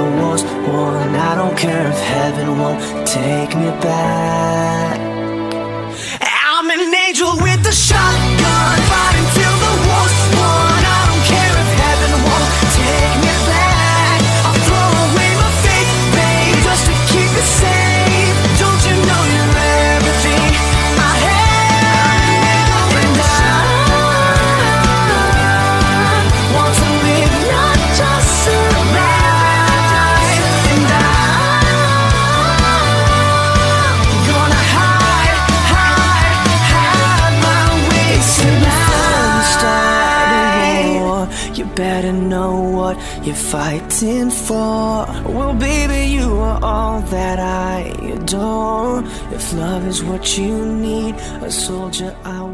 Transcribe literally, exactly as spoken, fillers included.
the war's won. I don't care if heaven won't take me back. I'm an angel with a shotgun, fighting till the war's won. I don't care if heaven won't take me back. I'll throw away my faith, babe, just to keep it safe. Don't you know you're everything I have? And I want to live, not just survive. And I'm gonna hide, hide, hide my way tonight. Before you start a war, you better know what you're fighting for. Well, baby, you are all that I adore. If love is what you need, a soldier I